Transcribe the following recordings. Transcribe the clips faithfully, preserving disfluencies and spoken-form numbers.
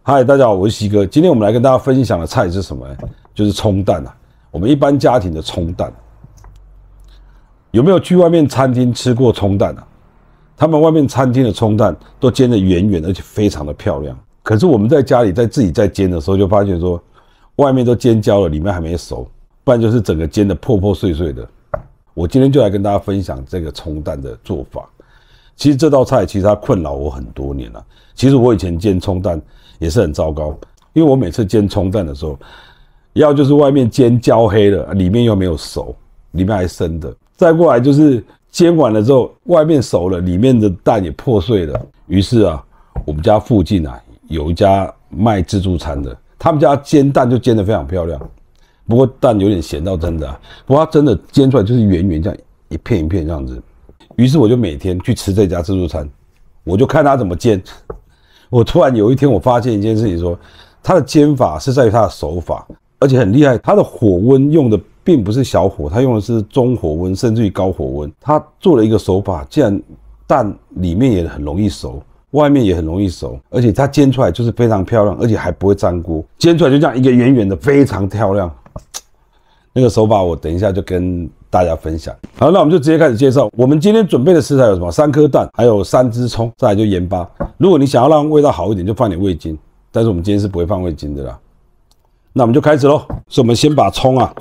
嗨，大家好，我是西哥。今天我们来跟大家分享的菜是什么呢？就是葱蛋啊。我们一般家庭的葱蛋，有没有去外面餐厅吃过葱蛋啊？他们外面餐厅的葱蛋都煎得圆圆，而且非常的漂亮。可是我们在家里在自己在煎的时候，就发现说，外面都煎焦了，里面还没熟，不然就是整个煎得破破碎碎的。我今天就来跟大家分享这个葱蛋的做法。其实这道菜其实它困扰我很多年了。其实我以前煎葱蛋也是很糟糕，因为我每次煎葱蛋的时候，要就是外面煎焦黑了，里面又没有熟，里面还生的；再过来就是煎完了之后，外面熟了，里面的蛋也破碎了。于是啊，我们家附近啊有一家卖自助餐的，他们家煎蛋就煎得非常漂亮，不过蛋有点咸到真的啊，不过它真的煎出来就是圆圆这样一片一片这样子。于是我就每天去吃这家自助餐，我就看他怎么煎。我突然有一天我发现一件事情说，他的煎法是在于他的手法，而且很厉害。他的火温用的并不是小火，他用的是中火温，甚至于高火温。他做了一个手法，竟然蛋里面也很容易熟，外面也很容易熟，而且它煎出来就是非常漂亮，而且还不会粘锅，煎出来就这样一个圆圆的，非常漂亮。那个手法我等一下就跟大家分享。好，那我们就直接开始介绍。我们今天准备的食材有什么？三颗蛋，还有三只葱，再来就盐巴。如果你想要让味道好一点，就放点味精，但是我们今天是不会放味精的啦。那我们就开始咯。所以我们先把葱啊，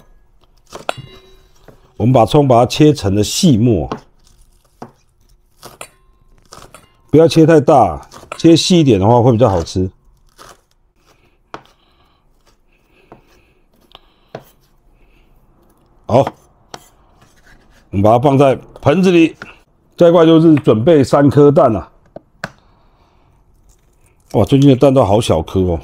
我们把葱把它切成了细末，不要切太大，切细一点的话会比较好吃。好，我们把它放在盆子里。再过来就是准备三颗蛋啊。哇，最近的蛋都好小颗哦。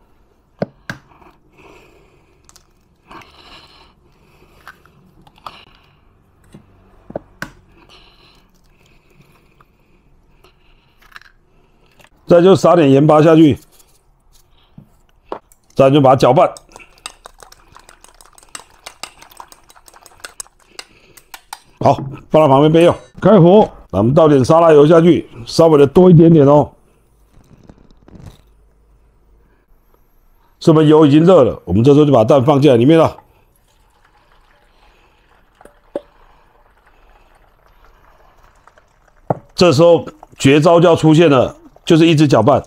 再就撒点盐巴下去，再就把它搅拌。好，放到旁边备用。开火，那我们倒点沙拉油下去，稍微的多一点点哦。这边油已经热了，我们这时候就把蛋放进来里面了。这时候绝招就要出现了，就是一直搅拌。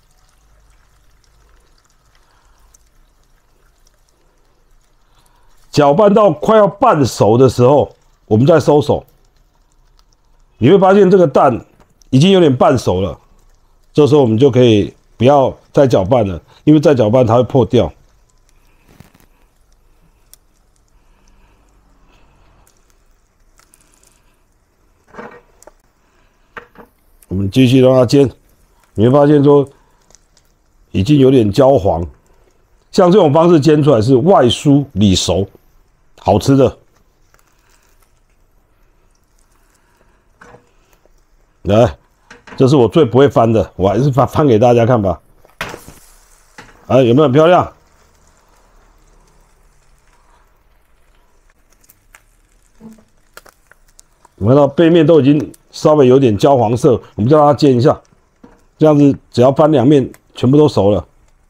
搅拌到快要半熟的时候，我们再收手。你会发现这个蛋已经有点半熟了，这时候我们就可以不要再搅拌了，因为再搅拌它会破掉。我们继续让它煎，你会发现说已经有点焦黄，像这种方式煎出来是外酥里熟，好吃的。来，这是我最不会翻的，我还是翻翻给大家看吧。哎，有没有很漂亮？我看到背面都已经稍微有点焦黄色，我们就让它煎一下，这样子只要翻两面，全部都熟了。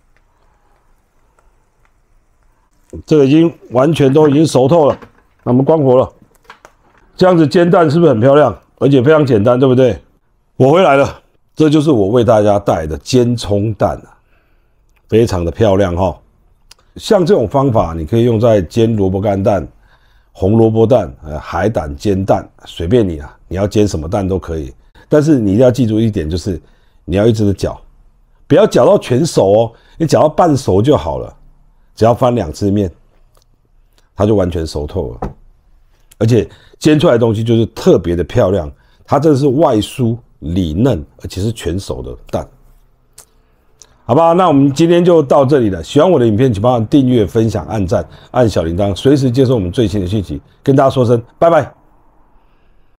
这个已经完全都已经熟透了，那我们关火了。这样子煎蛋是不是很漂亮？而且非常简单，对不对？我回来了，这就是我为大家带来的煎葱蛋啊，非常的漂亮哈。像这种方法，你可以用在煎萝卜干蛋、红萝卜蛋、呃海胆煎蛋，随便你啊，你要煎什么蛋都可以。但是你一定要记住一点，就是你要一直的搅，不要搅到全熟哦，你搅到半熟就好了，只要翻两次面，它就完全熟透了。而且煎出来的东西就是特别的漂亮，它这是外酥里嫩，而且是全熟的蛋，好吧？那我们今天就到这里了。喜欢我的影片，请帮我订阅、分享、按赞、按小铃铛，随时接收我们最新的讯息。跟大家说声拜拜。